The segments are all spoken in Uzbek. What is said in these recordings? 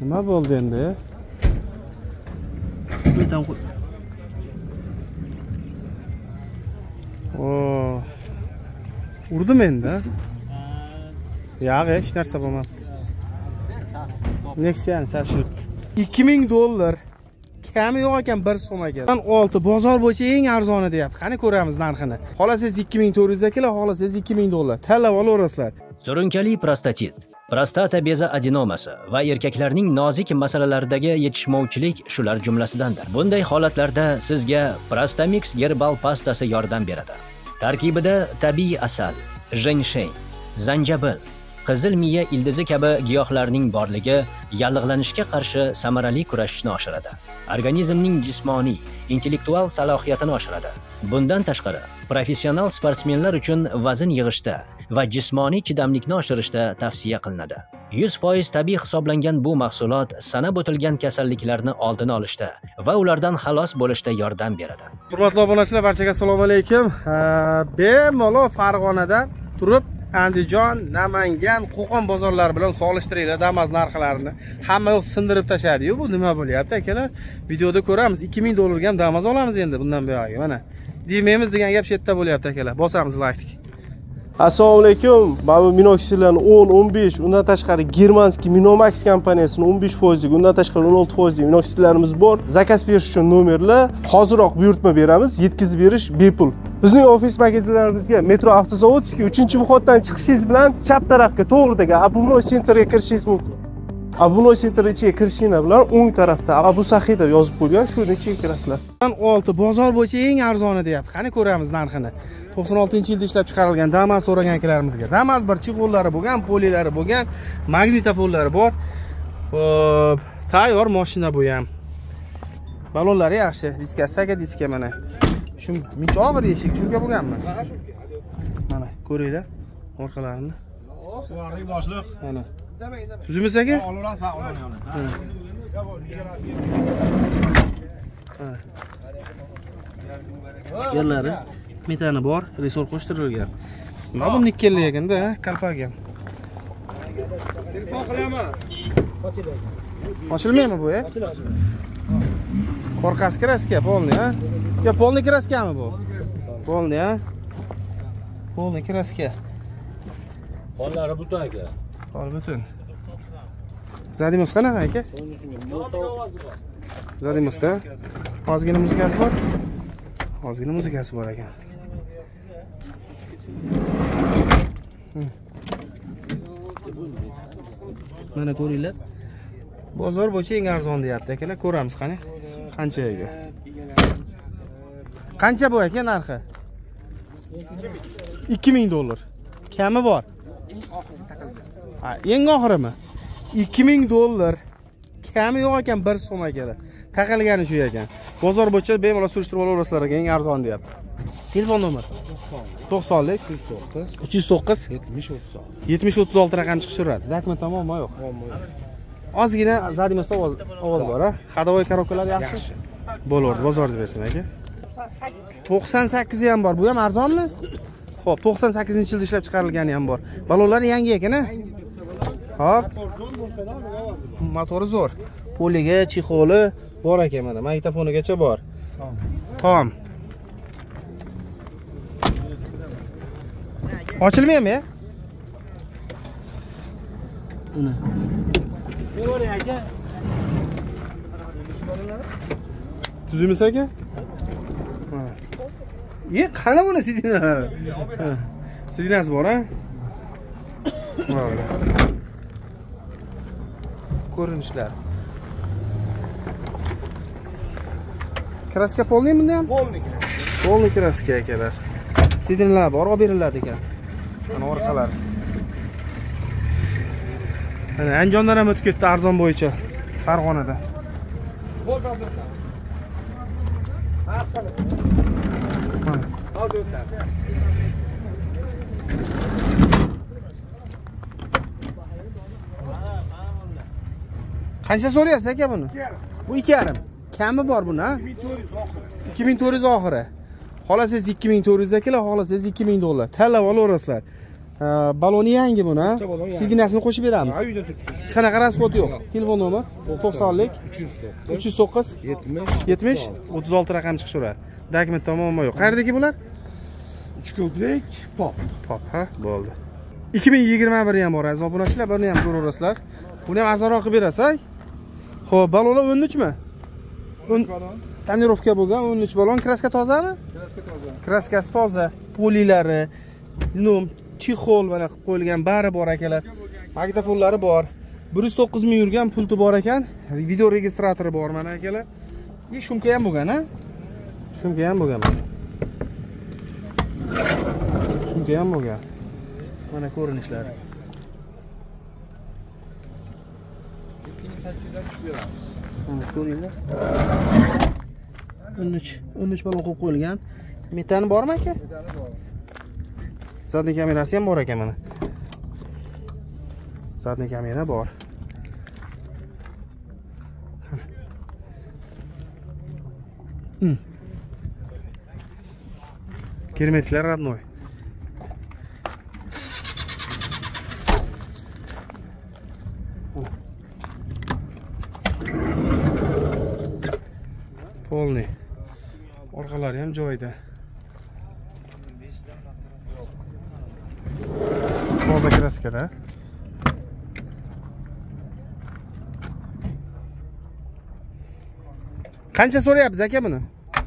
Nima bo'ldi endi? Bitam qo'y. Urdim endi. Yo'q, hech narsa bo'lmadi. Nexia'ni sashilibdi. $2000. Kami yo'q ekan 1 so'maga. 6 bozor bo'yicha eng arzoni deyapti. Qani ko'ramiz narxini. Xolasangiz 2400 akalar, xolasangiz $2000. Tanlab olaverasizlar. Surunkali prostatit, prostata bezi adenomasi va erkaklarning nozik masalalaridagi yetishmovchilik shular jumlasidandir. Bunday holatlarda sizga Prostamix gerbal pastasi yordam beradi. Tarkibida tabiiy asal, jensheng, zanjabil, qizil miya ildizi kabi giyohlarning borligi yallig'lanishga qarshi samarali kurashishni oshiradi. Organizmning jismoniy, intellektual salohiyatini oshiradi. Bundan tashqari, professional sportsmenlar uchun vazn yig'ishda va jismoniy chidamlikni oshirishda tavsiya qilinadi. 100% tabiiy hisoblangan bu mahsulot sanab o'tilgan kasalliklarni oldini olishda va ulardan xalos bo'lishda yordam beradi. Hurmatli obunachilar, barchaga assalomu alaykum. Bemalol Farg'onadan turib Andijon, Namangan, Qo'qon bozorlari bilan solishtiringlar Damas narxlarini. Hamma yo'q sindirib tashadi-yu, bu nima bo'lyapti akalar? Videoda ko'ramiz. $2000 ga ham Damas olamiz endi bundan buyog'iga. Mana demaymiz degan gap shu yerda bo'lyapti akalar. Bosamiz like'ni. Assalomu alaykum. Mana bu minoxidillarni 10-15, undan tashqari Germanskiy Minomax kompaniyasining 15%lik, undan tashqari 16%lik minoxidillarimiz bor. Zakaz berish uchun nomerlar, hoziroq buyurtma beramiz, yetkazib berish bepul. Bizning ofis magazinlarimizga Metro Avtozavodskiy 3-vходdan chiqishingiz bilan chap tarafga to'g'ridagi Abunoy sentrga kirishingiz mumkin. Abunoy sentr ichiga kirishingiz bilan o'ng tarafda Abu Saxiy deb yozib qo'ygan, shuni ichiga kirasizlar. 6 bozor bo'yicha eng arzoni deyapti. Qani ko'ramiz narxini. 96-yilda ishlab chiqarilgan Damas so'ragan akalarimizga. Damas bir chexollari bo'lgan, polilari bo'lgan, magnitofonlari bor. Xo'p, tayyor mashina bu ham. Balonlari yaxshi, diskasiga diska mana. Shu muncha og'ir eshik, shunga bo'lganmi? Mana ko'ringlar orqalarini. Suvarlik boshliq. Mana. Tuzimiz aka? Olaverasiz, va olaman. Chiqarlari metani bor, resor qo'shtirilgan. Mana bu nikkelli ekanda, qalpak ham. Telefon qilaman. Ochilmaymi bu, Orqasi kraska polni, ha? Yo, polni kraskami bu? Polni, ha? Polni kraska. Qo'llari butun aka. Qol butun. Zadimiz qanaqa aka? Zadimizda ozgina muzikasi bor. Ozgina muzikasi bor ekan. Mana ko'ringlar. Bozor bo'yicha eng arzon deyapti akalar. Ko'ramiz qani. Qanchaga? Qancha bu aka narxi? $2000. Kami bor. Ha, eng oxirimi? $2000. Kami yo'q ekan 1 so'maga. Taqilgani shu ekan. Bozor bo'yicha bemalol surishtirib olaverasizlar ekan, eng arzon deyapti. Telefon nomer 90lik 309 7036 raqam chiqishiradi. Dokument tamommi yo'q? Ozgina zadimizda ovoz bor, ha? Xadovoy karokalar yaxshi. Bo'laverdi, bozorda bersin aka. 98 ham bor. Bu ham arzonmi? Xo'p, 98-yilda ishlab chiqarilgani ham bor. Balonlar yangi ekan, ha? Hop. Motori zo'r. Poliga, chexoli bor ekan mana. Magnitofonigacha bor. Tom. Ochilmaymi? Uni. Bo'lar aka. Tuzimiz aka? Ha. Qani buni sidinalari? Sidinasi bor, ha? Mana. Ko'rinishlar. Kraska polni bunda ham? Polni kraska akalar. Sidinlar bor, olib beriladi ekan. Mana orqalar. Mana Andijondan ham o'tib ketdi arzon bo'yicha. Farg'onada. Qancha so'rayapsiz aka buni? Bu 2,5. Kami bor buni, ha? 2400 oxiri. Xolasangiz 2400 akalar, xolasangiz $2000. Tanlab olaverasizlar. Baloni yangi buni. Balon yangi. Signasini qo'shib beramiz. Ha, uyda turibdi. Hech qanaqa rasxod yo'q. Telefon nomer 90lik 309 70 36 raqam chiqishaveradi. Dokumentda muammo yo'q. Qayerdagi bular? 3 ko'prik pop. Pop, ha, bo'ldi. 2021 ham bor aziz obunachilar, buni ham ko'raverasizlar. Buni ham arzonroq qilib berasak. Xo'p, balonlar 13 mi? Tonirovka bo'lgan 13 balon. Kraska tozami? Kraska toza. Kraskasi toza, polilari, chexol mana qilib qo'yilgan bari bor akalar. Magnitofonlari bor. 109 ming yurgan pulti bor ekan. Video registratori bor mana akalar. Shumka ham bo'lgan, ha? Shumka ham bo'lgan. Shumka ham bo'lgan. Mana ko'rinishlari. 7800 tushib beramiz. Mana ko'ringlar. 13 balon qo'yib qo'yilgan. Metani bormi aka? Metani bor. Zadniy kamerasi ham bor ekan mana. Zadniy kamera bor. Kirmetlar родной. Polni. Orqalari ham joyida. Toza kraskada. Qancha so'rayapsiz aka buni?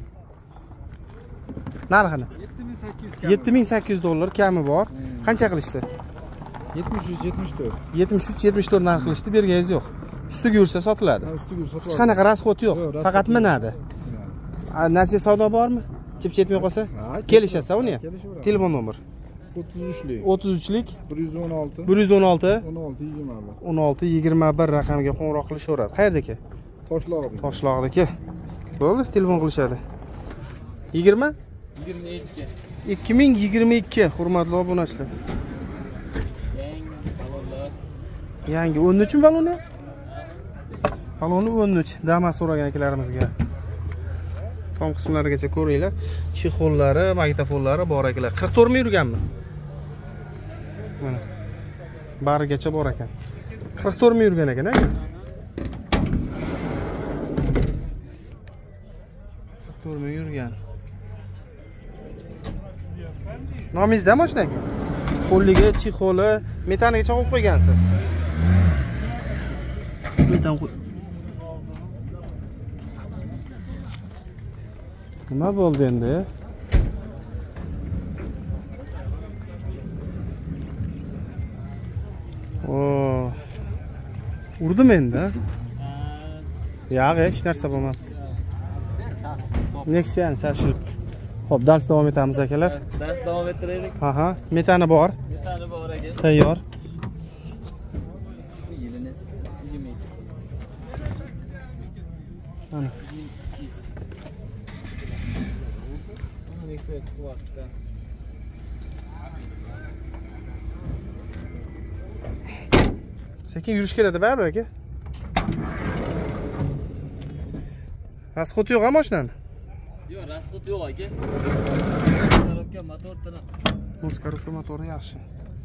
Narxini? 7800 dollar kami bor. Qancha qilishdi? 73-74 narx qilishdi, berganingiz yo'q. Ustiga yursa sotiladi. Hech qanaqa rasxod yo'q, faqat minadi. Nasiya savdo bormi? Chip yetmay qolsa? Kelishasiz uni ham. Telefon nomer 33lik 116 116 16 21 16 21 raqamiga qo'ng'iroq qilishaveradi. Qayerdaki? Toshloqda. Toshloqdaki. Bo'ldi, telefon qilishadi. 20 2022 hurmatli obunachilar. Yangi 13 mi baloni? Baloni 13. Damas so'ragan akalarimizga. Tom qismlarigacha ko'ringlar. Chexollari, magnitofonlari bor akalar. 44 ming yurganmi? Mana. Barigacha bor ekan. 44 ming yurgan ekan, aka. 44 ming yurgan. Nomingizda mashina aka? Qo'lligi, chexoli, metanigacha qo'yib qo'ygansiz. Metan qo'y. Nima bo'ldi endi? Urdimi endi? Yo'q, hech narsa bo'lmadi. Nexia'ni sashilibdi. Xo'p, dars davom etamiz akalar. Dars davom ettiraylik. Aha, metani bor. Metani bor aka. Tayyor. Yilini 22. Mana. Nexia'ga chiqyapti. Sekin yurish kerak baribir aka. Rasxod yo'q mashinani? Yo'q, rasxod yo'q aka. Korobka motor tiniq. Muz korobka motori yaxshi.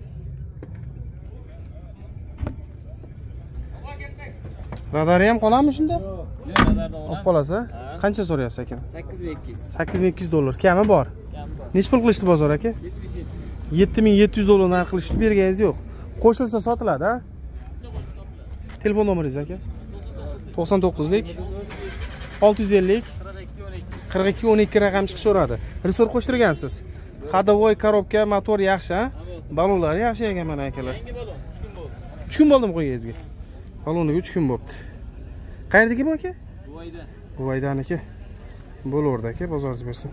Radari ham qoladimi shunda? Yo'q, radarda Olib olamiz. qolasiz? Qancha so'rayapsiz aka? 8200. 8200 dollar. Kami bor. Kam bor. Necha pul qilishdi bozor aka? 7700 dollar narx qilishdi, berganingiz yo'q. Qo'shilsa sotiladi, ha? Telefon nomeringiz aka? 99lik 650 42 12 raqam chiqishaveradi. Resor qo'shtirgansiz. Ходовой korobka, motor yaxshi, ha? Balonlar yaxshi ekan mana akalar. Yangi balon 3 kun bo'ldi. 3 kun bo'ldimi qo'yingizga? Baloniga 3 kun bo'libdi. Qayerdagi bu aka? Buvayda. Buvaydaniki. Bo'laverdi aka, bozorda bersin.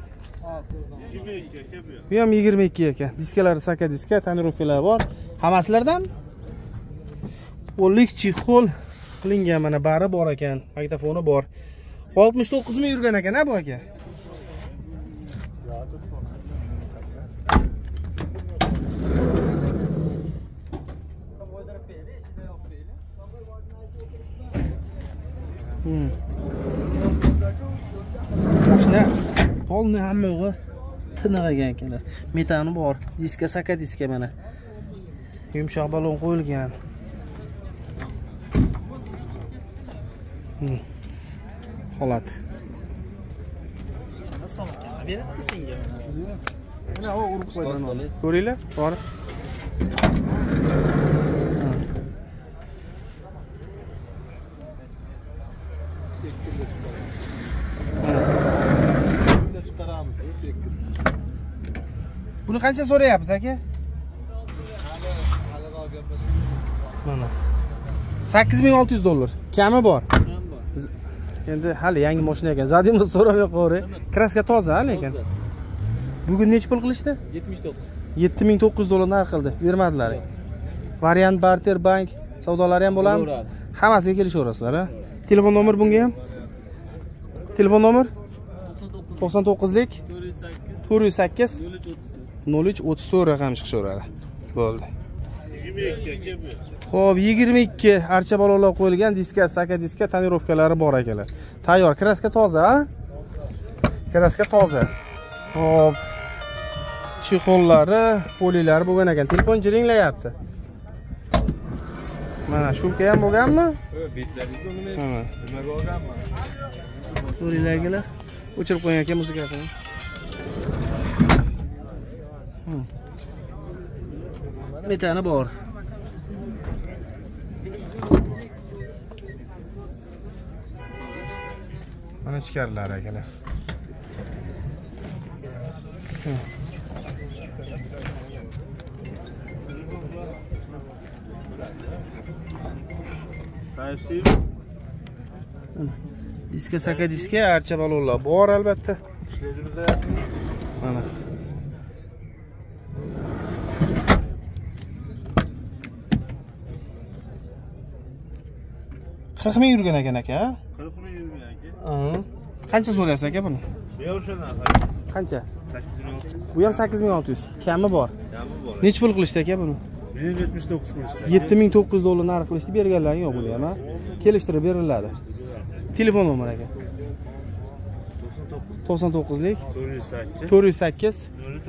Bu ham 22 ekan. Diskalari saka diska, tonirovkalar bor. Hammasilardan o'lik chexol qilingan mana bari bor ekan. Magnitofoni bor. 69 ming yurgan ekan, ha bu aka? Mashina polni hamma yo'g'i tiniq ekan akalar. Metani bor. Diska saka diska mana. Yumshoq balon qo'yilgan. Holat. Beradi senga. Mana o urib qo'ygan. Ko'ringlar, borib. Buni qancha so'rayapsiz aka? Mana. $8600. Kami bor. Endi hali yangi mashina ekan. Zadimiz so'ramay qo'yri. Kraska toza lekin. Bugun necha pul qilishdi? 79. $7900 narx qildi. Bermadilar. Variant barter bank savdolari ham bo'ladimi? Hammasiga kelishaverasizlar, ha? Telefon nomer bunga ham? Telefon nomer? 99lik 408 0334 raqam chiqishaveradi. Bo'ldi. 22 Xo'p, 22 archa balonlar qo'yilgan, diska, saka diska, tonirovkalari bor akalar. Tayyor, kraska toza, ha? Kraska toza. Xo'p. Chexollari, polilari bo'lgan ekan. Telefon jiringlayapti. Mana shumka ham bo'lganmi? Betlaringiz uni Mana. nimaga olganman? Ko'ringlargalar. O'chirib qo'ygan ekan muzikasini. Metani bor. Mana ichkarilar akalar. Diska saka diska archa balonlar bor albatta. Mana. $40 ming yurgan ekan aka. 40 ming yurgan aka. Qancha so'rayapsiz aka buni? Qancha? 8600. Bu ham 8600. Kami bor. Kami bor. Necha pul qilishdi aka buni? 79 qilishdi. $7900 narx qilishdi, berganlar yo'q buni ham, ha? Kelishtirib beriladi. Telefon nomeri aka. 99lik 408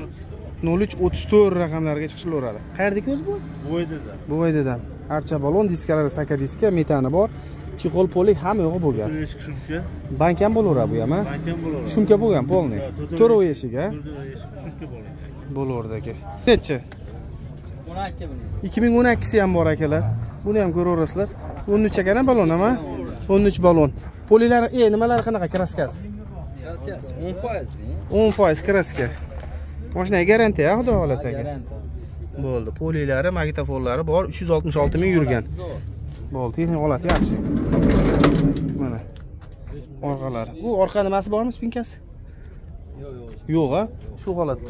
0334 raqamlariga chiqishaveradi. Qayerdagi o'zi bu? Buvaydadan. Archa balon, diskalari saka diska, metani bor. Chexol polik hamma yo'g'i bo'lgan. Shumka. Bank ham bo'laveradi bu ham, ha? Bank ham bo'laveradi. Shumka bo'lgan, polni. To'rov eshik, ha? Shumka bo'lgan. Bo'laverdi aka. Necha? 12 buni. 2012 ham bor akalar. Buni ham ko'raverasizlar. 13 ekana balon ham, ha? 13 balon. Polilar, nimalar qanaqa kraskasi? Kraskasi 10%. 10% kraska. Mashina garantiya, xudo xolasa aka. Garantiya. Bo'ldi. Polilari, magnitofonlari bor. 366 ming yurgan. Bo'ldi, texnik holati yaxshi. Mana. Orqalari. Bu orqa nimasi bormi, spinkasi? Yo'q. Yo'q, ha? Shu holatda.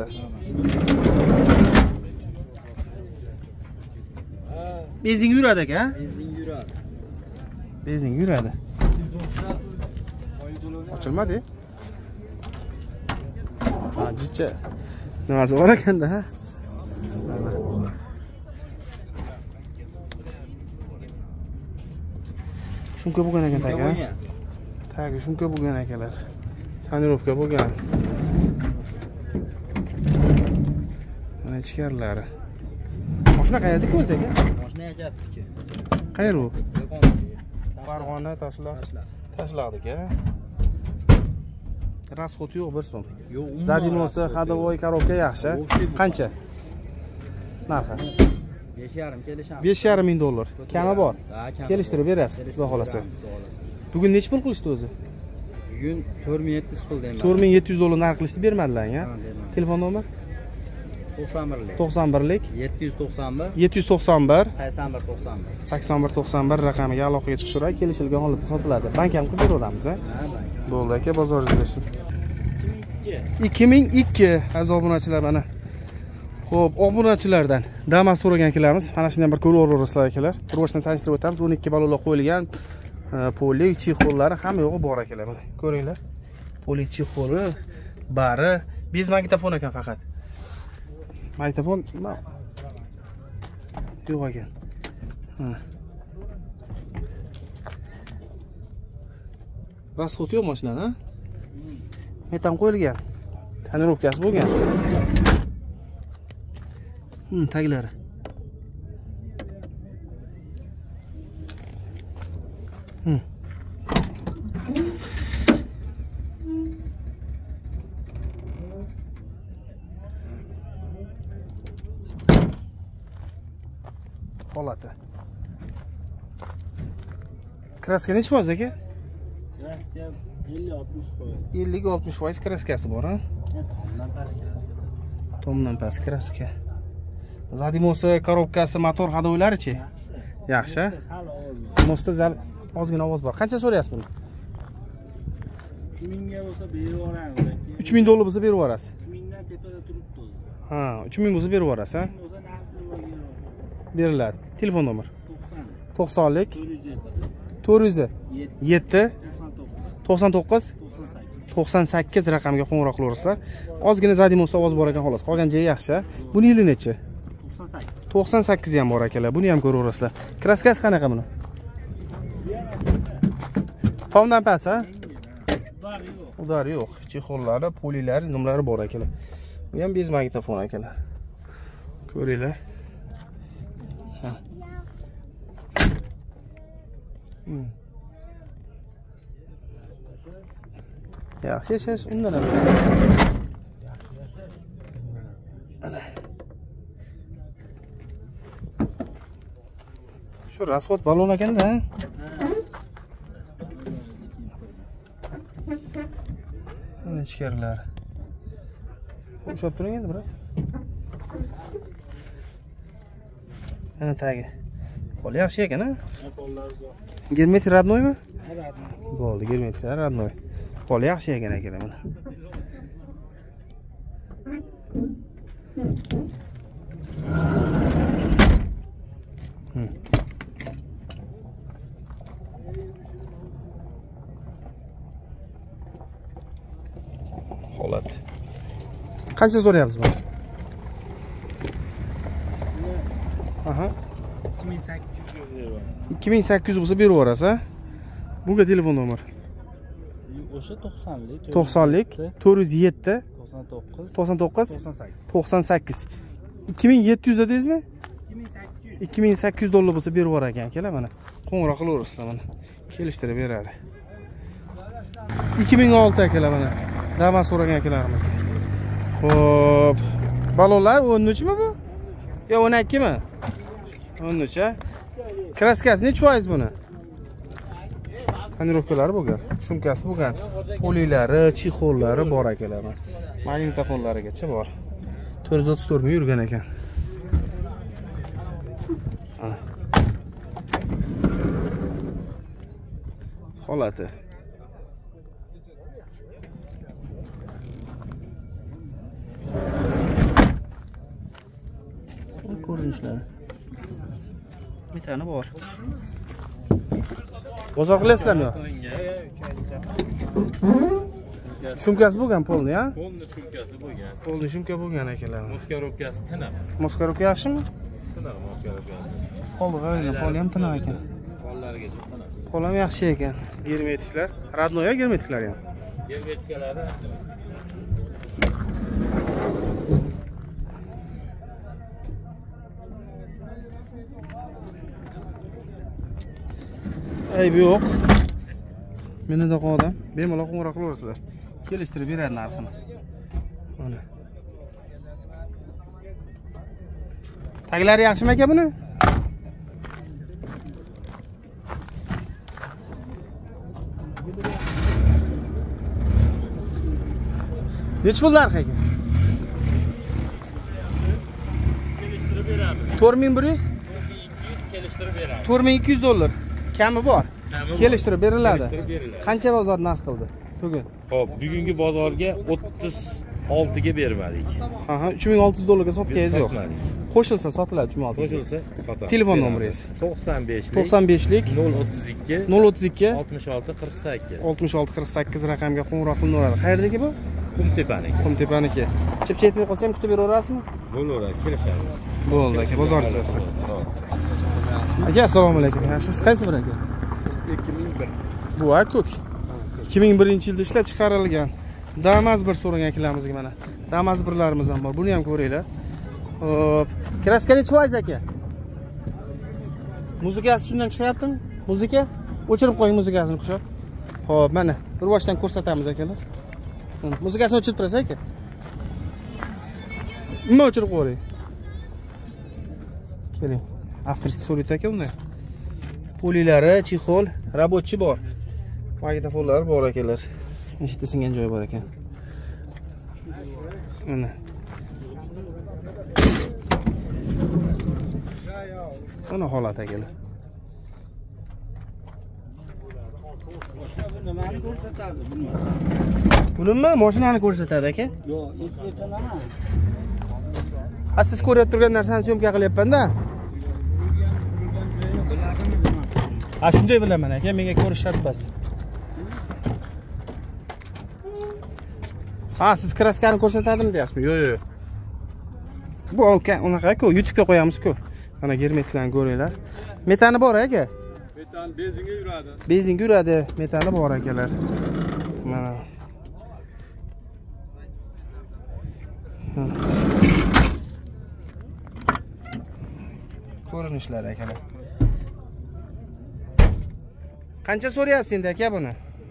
Benzin yuradi aka, ha? Benzin yuradi. Benzin yuradi. Ochilmadi. Ha, jicha. Nimasi bor ekanda, ha? Shunqa bo'lgan ekan tagi, ha? Tagi shunqa bo'lgan akalar. Tonirovka bo'lgan. Mana ichkarilari. Mashina qayerda o'zi aka? Mashina yaqatdiki. Qayer u? Farg'ona, Toshloq. Tashlaqdik, ha? Расход yo'q 1 so'm. Yo'q, Zadinosi, ходовой коробка yaxshi. Qancha? Narxi? 5,5 kelishamiz. $5,500. Kami bor. Kelishtirib berasiz, xudo xolasa. Bugun necha pul qilishdi o'zi? Bugun 4700 pul deyman. $4700 narx qilishdi, bermadilar, ha? Telefon nomer? 91lik. 91lik 791 791 8191. 8191 raqamiga aloqaga chiqishiradi, kelishilgan holatda sotiladi. Bank ham qilib beraveramiz, ha? Bo'ldi aka, bozoringiz bersin. 2002 aziz obunachilar mana. Xo'p, obunachilardan Damas so'ragan kelamiz. Mana shundan bir ko'rib o'rasizlar akalar. Rivojdan tanishtirib o'tamiz. 12 balonlar qo'yilgan, polik, chexollari hamma yo'g'i bor akalar. Mana ko'ringlar. Polik chexoli, bari, bez magnitofon ekan faqat. Magnitofon yo'q ekan. Расход yo'q mashinani, ha? Metan qo'yilgan. Tonirovkasi bo'lgan. Taglari. holati. Kraska necha foiz aka? 50-60% kraskasi bor, ha? Tomdan past kraska. Zadimosi, korobkasi, motor hadoylari-chi? Yaxshi. Mosta zal ozgina ovoz bor. Qancha so'rayapsiz buni? 3000 ga bo'lsa berib yuboramiz. 3000 dollar bo'lsa berib yuborasiz. 3000 dan tepada turibdi. Ha, 3000 bo'lsa berib yuborasiz, ha? Bo'lsa narxi Beriladi. Telefon nomer. 90 90lik 407 99 98 raqamga qo'ng'iroq qilaverasizlar. Ozgina Zadimos ovoz bor ekan xolos. Qolgan joyi yaxshi. Buni yili necha? 98 ham bor akalar. Buni ham ko'raverasizlar. Kraskasi qanaqa buni? Tomdan past, ha? Udar yo'q. Chexollari, polilari, nimlari bor akalar. Bu ham bez magnitofon akalar. Ko'ringlar. Ha. Yaxshi, undan ham. Shu rasxod balon ekanda, ha? Mana ichkarilar. O'shab turing endi, brat. Mana tagi. Qo'l yaxshi ekan, ha? Germetik radnoymi? Radnoy. Bo'ldi, germetik radnoy. Qo'l yaxshi ekan akalar mana. Holat. Qancha so'rayapsiz buni? Aha. 2800 bo'lsa berib yuborasiz, ha? Bunga telefon nomer. O'sha 90lik 407 99 98 2700 dedingizmi? 2800 dollar bo'lsa berib yuborar ekan akalar mana. Qo'ng'iroq qilaverasizlar mana. Kelishtirib beradi. 2006 akalar mana. Damas so'ragan akalarimizga. Xo'p. Balonlar 13mi bu? Yo 12 mi? 13 ha? Kraskasi necha foiz buni? Tonirovkalari bo'lgan, shumkasi bo'lgan, polilari, chexollari bor akalar. Magnitofonlarigacha bor. 434 ming yurgan ekan. Holati. Ko'rinishlari. Bitani bor. Bozor qilasizlarmi? Shumkasi bo'lgan polni, ha? Polni shumkasi bo'lgan. Polni shumka bo'lgan akalar. Moskarovkasi tinaq. Moskarovka yaxshimi? Tinaq moskarovkasi. Polni qarang, poli ham tinaq ekan. Pollarigacha tinaq. Pol ham yaxshi ekan. Germetiklar. Radnoy germetiklar ham. Germetikalari Ayb yo'q. Menida qoldim. Bemalol qo'ng'iroq qilaverasizlar. Kelishtirib beradi narxini. Mana. Taglari yaxshimi aka buni? Necha pul narxi aka? kelishtirib beramiz. 4100? 4200 kelishtirib beramiz. 4200 dollar. Kami bor. Kelishtirib beriladi. Kelishtirib beriladi. Qancha bozor narx qildi bugun? Xo'p, bugungi bozorga 36 ga bermadik. Aha, 3600 dollarga sotganingiz yo'q. Sotmadik. Qo'shilsa sotiladi 3600. Qo'shilsa sotamiz. Telefon nomeringiz? 95lik 032 032 66 66 48. 66 48 raqamga qo'ng'iroq qilaveradi. Qayerdagi bu? Qumtepaning. Qumtepaniki. Chip yetmay qolsa ham kutib beraverasizmi? Bo'laveradi, kelishamiz. Bo'ldi aka, bozoringiz bo'lsin. Aka, assalomu alaykum. Yaxshimisiz? Qaysi bir aka? 2001. Bu ko'k. 2001-yilda ishlab chiqarilgan Damas bir so'ragan akilarimizga mana. Damas birlarimiz ham bor. Buni ham ko'ringlar. Xo'p, kraska necha foiz aka? Muzikasi shundan chiqyaptimi? Muzika? O'chirib qo'ying muzikasini qushab. Xo'p, mana bir boshdan ko'rsatamiz akalar. Muzikasini o'chirib turasiz aka. Nima o'chirib qo'ying? Keling. Avtorskiy so'raydi aka unda. Polilari, chexol, rабочий bor. Magnitofonlar bor akalar. Eshikda singan joyi bor ekan. Mana. Mana holat akalar. Nimani ko'rsatadi bilmayman. Bunimi mashinani ko'rsatadi aka. Yo'q, hech ko'rsatama. Ha siz ko'rib turgan narsani syomka qilyapman-da. Ha shunday bilaman aka, menga ko'rish shart bas. Ha siz kraskani ko'rsatadimi deyapsizmi? Yo'q, yo'q. Bu unaqa-ku, YouTube'ga qo'yamiz-ku. Mana germetlarni ko'ringlar. Metani bor aka. Metan benzinga yuradi. Benzinga yuradi, metani bor akalar. Mana. Ko'rinishlar akalar. Qancha so'rayapsiz endi aka buni?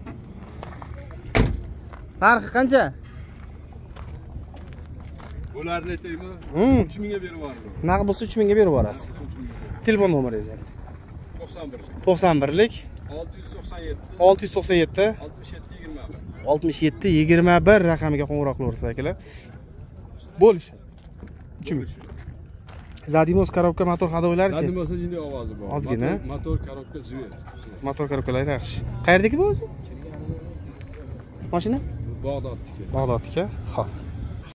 Narxi qancha? Bularni aytaymi? 3000 ga berib yubordim. Naqd bo'lsa 3000 ga berib yuborasiz. Telefon nomeringiz? 91lik 697 67 21 raqamiga qo'ng'iroq qilaverasiz akalar. Bo'lishadi. 3000. Zadimos korobka motor hadoylari-chi? Zadimos jinday ovozi bor. Ozgina. Motor korobka zver. Motor korobkalar yaxshi. Qayerdagi bu o'zi? Mashina? Bag'dodniki. Bag'dodniki. Xo'p.